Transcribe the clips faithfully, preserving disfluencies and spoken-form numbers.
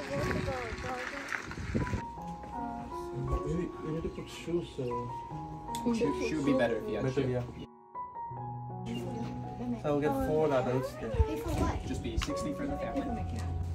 Maybe we need to put shoes. Uh, Shoe, shoe would be better if you had better, shoe. yeah. So I'll get four adults there. Pay for what? Just be sixty for the family.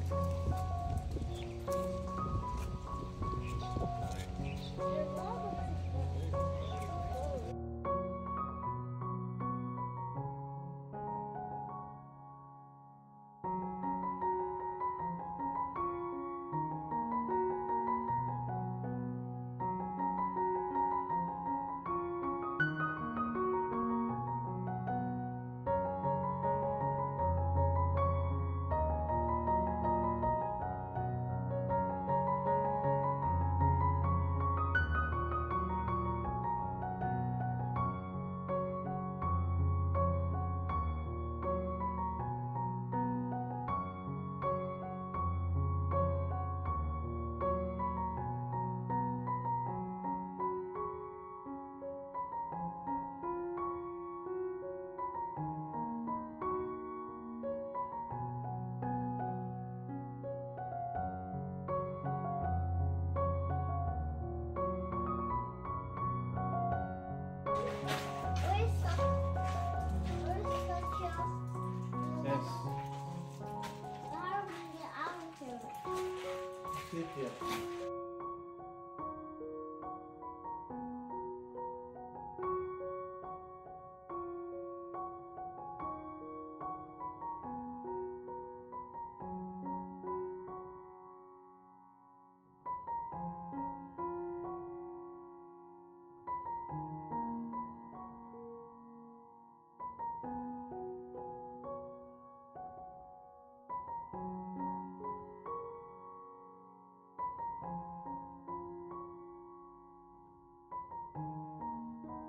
Yes. Sit here.